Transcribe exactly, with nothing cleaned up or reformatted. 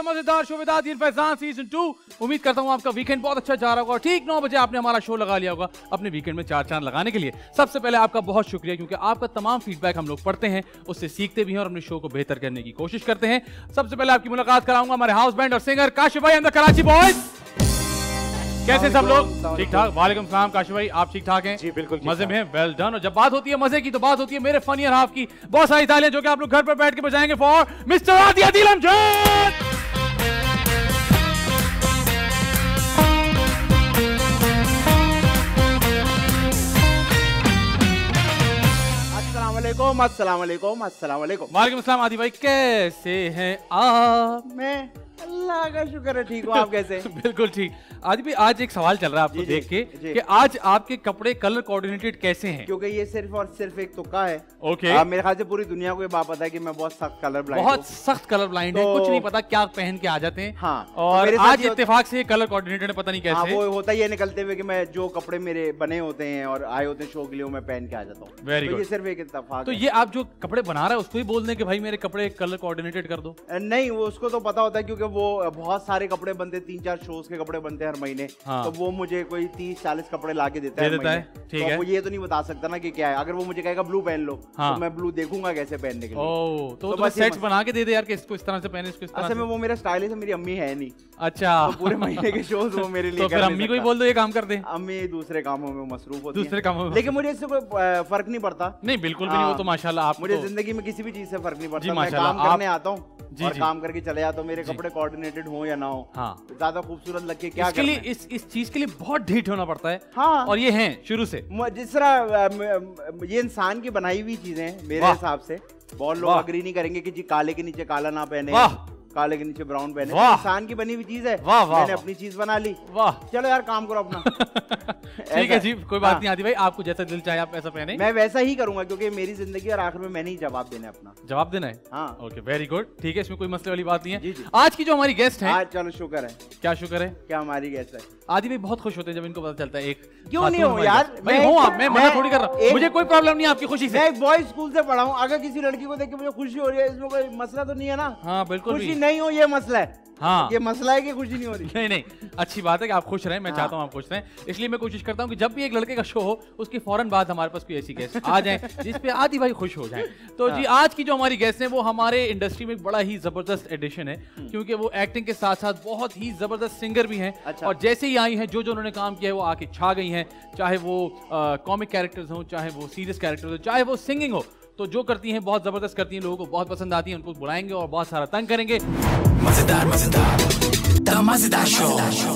मजेदार show with Adil Faizan season two. उम्मीद करता हूँ आपका वीकेंड बहुत अच्छा जा रहा होगा। ठीक नौ बजे आपने हमारा शो लगा लिया होगा अपने वीकेंड में चार चांद लगाने के लिए। सबसे पहले आपका बहुत शुक्रिया, क्योंकि आपका तमाम फीडबैक हम लोग पढ़ते हैं, उससे सीखते भी हैं और अपने शो को बेहतर करने की कोशिश करते हैं। सबसे पहले आपकी मुलाकात कराऊंगा हमारे हाउस बैंड और सिंगर काशिफ भाई एंड द कराची बॉयज। कैसे सब लोग? ठीक ठाक। वालेकुम सलाम काशिफ भाई, आप ठीक ठाक हैं? जी बिल्कुल मजे में हैं। Well done. और जब बात होती है मजे की तो बात होती है मेरे फनी हाफ की। बहुत सारी तालियां जो कि आप लोग घर पर बैठ के बजाएंगे फॉर मिस्टर आदि आदिल अमजद। अस्सलाम वालेकुम, अस्सलाम वालेकुम, अस्सलाम वालेकुम। वालेकुम सलाम आदि भाई, कैसे हैं आप? मैं अल्लाह का शुक्र है ठीक हूँ, आप कैसे? बिल्कुल ठीक। आदि भाई आज एक सवाल चल रहा है आपको जी, देख जी, के जी। कि आज आपके कपड़े कलर कोऑर्डिनेटेड कैसे हैं? क्योंकि ये सिर्फ और सिर्फ एक तुक्का है। ओके। आ, मेरे ख्याल से पूरी दुनिया को ये बात पता है कि मैं बहुत सख्त कलर ब्लाइंड बहुत सख्त कलर ब्लाइंड है, तो- कुछ नहीं पता क्या पहन के आ जाते हैं। हाँ, और तो मेरे साथ आज ये होता- इत्तेफाक से कलर कोऑर्डिनेटेड है, पता नहीं हाँ, कैसे। वो होता ही है निकलते हुए कि मैं जो कपड़े मेरे बने होते हैं और आए होते हैं शो के लिए वो मैं पहन के आ जाता हूँ। Very तो good. ये सिर्फ एक इत्तेफाक तो है। ये आप जो कपड़े बना रहे हैं उसको ही बोल दें कि भाई मेरे कपड़े कलर कोऑर्डिनेटेड कर दो। नहीं, वो उसको तो पता होता है क्योंकि वो बहुत सारे कपड़े बनते हैं, तीन चार शोज के कपड़े बनते हैं हर महीने। हाँ। तो वो मुझे कोई तीस चालीस कपड़े ला के देता है दे हर देता है, महीने। ठीक तो है। वो ये तो नहीं बता सकता ना कि क्या है। अगर वो मुझे कहेगा ब्लू पहन लो हाँ। तो मैं ब्लू देखूंगा कैसे पहनने के लिए। ओह, तो, तो तो बस ये सेट्स मस- बना के दे दे यार कि इसको इस तरह से पहने, इसको इस तरह असल में से। वो मेरा स्टाइलिस्ट है, मेरी अम्मी है नहीं, अच्छा। तो पूरे महीने के शोज वो मेरे लिए तो कर फिर नहीं अम्मी को ही सकता। बोल दो ये काम कर दे। अम्मी दूसरे कामों में मसरूफ होती दूसरे हैं। कामों में लेकिन मुझे इससे कोई अ, फर्क नहीं पड़ता। नहीं बिल्कुल भी नहीं, वो तो माशाल्लाह आप मुझे तो- जिंदगी में किसी भी चीज से फर्क नहीं जी, पड़ता। मैं माशाल्लाह, काम आप- करने आता हूँ जी, और जी। काम करके चले जाता हूँ, मेरे जी। कपड़े कोऑर्डिनेटेड हो या ना हो, हाँ। ज्यादा खूबसूरत लग के क्या इसके लिए करना है? इस इस चीज के लिए बहुत ढीठ होना पड़ता है। हाँ। और ये हैं शुरू से। म- जिस तरह अ, म- म- ये इंसान की बनाई हुई चीजें हैं मेरे वाह। हिसाब से। बहुत लोग वाह। अग्री नहीं करेंगे कि जी काले के नीचे काला ना पहने, वाह। काले के नीचे ब्राउन पहने। वाह। तो इंसान की बनी हुई चीज है, वाह, वाह, मैंने वाह। अपनी चीज बना ली। वाह। चलो यार काम करो अपना। ठीक है जी, कोई बात हाँ। नहीं आदि भाई, आपको जैसा दिल चाहे आप ऐसा पहने। मैं वैसा ही करूंगा क्योंकि मेरी जिंदगी और आखिर में मैंने ही जवाब देना है अपना। जवाब देना है। हाँ। Okay, very good. ठीक है, इसमें कोई मसले वाली बात नहीं जी, है। जी। आज की जो हमारी गेस्ट हैं, आज चलो शुक्र है, क्या शुक्र है, क्या हमारी गेस्ट है। आदि भाई बहुत खुश होते हैं जब इनको पता चलता है एक क्यों खातून नहीं हो हमारी यार? गेस्ट- भाई मैं- हो आप, मैं मना मैं- थोड़ी कर रहा हूँ, एक- मुझे कोई प्रॉब्लम नहीं है आपकी खुशी से। मैं एक बॉयज स्कूल से पढ़ा हूँ, अगर किसी लड़की को देख के मुझे खुशी हो रही है इसमें कोई मसला तो नहीं है ना? हाँ बिल्कुल खुशी भी। नहीं हो ये मसला है। हाँ। ये मसला है कि खुशी नहीं हो रही। नहीं नहीं, अच्छी बात है कि आप खुश रहें, मैं हाँ। चाहता हूँ आप खुश रहें, इसलिए मैं कोशिश करता हूँ कि जब भी एक लड़के का शो हो उसके फौरन बाद हमारे पास कोई ऐसी गेस्ट आ जाए जिस पे आदि भाई खुश हो जाएं। तो जी आज की जो हमारी गेस्ट हैं वो हमारे इंडस्ट्री में एक बड़ा ही जबरदस्त एडिशन है, क्योंकि वो एक्टिंग के साथ साथ बहुत ही जबरदस्त सिंगर भी हैं। अच्छा। और जैसे ही आई हैं जो जो उन्होंने काम किया है वो आके छा गई हैं, चाहे वो कॉमिक कैरेक्टर्स हों, चाहे वो सीरियस कैरेक्टर्स हो, चाहे वो सिंगिंग हो, तो जो करती हैं बहुत जबरदस्त करती हैं, लोगों को बहुत पसंद आती हैं, उनको बुलाएंगे और बहुत सारा तंग करेंगे। मजेदार मजेदार द मजेदार शो।